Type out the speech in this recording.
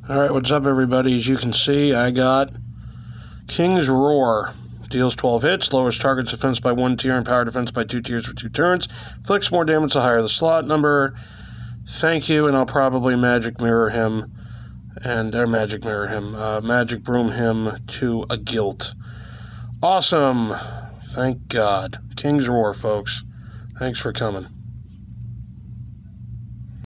Alright, what's up, everybody? As you can see, I got King's Roar. Deals 12 hits, lowers target's defense by 1 tier and power defense by 2 tiers for 2 turns. Inflicts more damage the higher the slot number. Thank you, and I'll probably Magic Broom him to a guilt. Awesome. Thank God. King's Roar, folks. Thanks for coming.